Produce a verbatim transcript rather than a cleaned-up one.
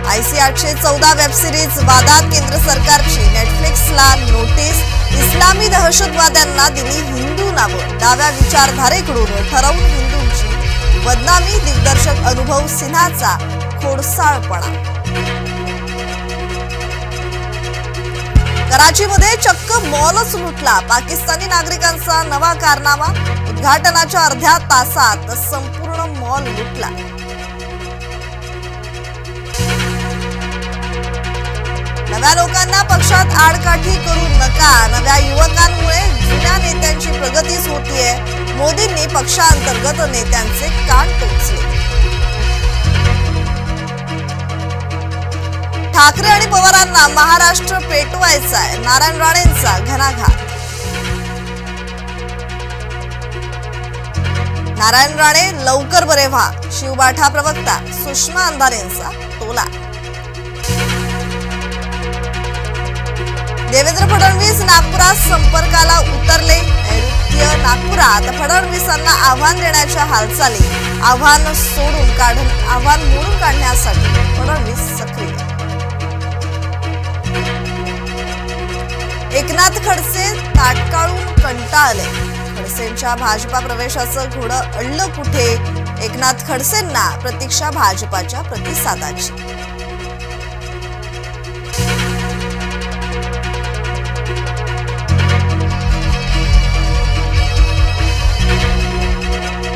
IC आठशे चौदा web series वादात केंद्र सरकारची नेटफ्लिक्सला नोटीस। इस्लामी दहशतवाद्यांना दिली हिंदू नावं, डाव्या विचारधारेकडून ठरवून हिंदूंची बदनामी। दिग्दर्शक अनुभव सिन्हाचा खोडसाळपणा। कराचीमध्ये चक्क मॉलच लुटला, पाकिस्तानी नागरिकांचा नवा कारनामा। उद्घाटनाच्या अर्ध्या तासात संपूर्ण मॉल लुटला। नव्या लोकांना पक्षात आडकाठी करू नका, नव्या युवकांमुळे जुन्या नेत्यांची प्रगतीच होतीये। मोदींनी पक्षांतर्गत नेत्यांचे कान टोचले। ठाकरे आणि पवारांना महाराष्ट्र पेटवायचा आहे, नारायण राणेंचा घणाघात। नारायण राणे लवकर बरे व्हा, शिवबाठा प्रवक्ता सुषमा अंधारेंचा टोला। देवेंद्र फडणवीस नागपुरात संपर्काला उतरले। नैऋत्य नागपुरात फडणवीसांना आव्हान देण्याच्या हालचाली। आव्हान सोडून काढ आव्हान मोडून काढण्यासाठी फडणवीस सक्रिय। एकनाथ खडसे ताटकाळून कंटाळले, खडसेंच्या भाजपा प्रवेशाचं घोडं अडलं कुठे? एकनाथ खडसेंना प्रतीक्षा भाजपाच्या प्रतिसादाची।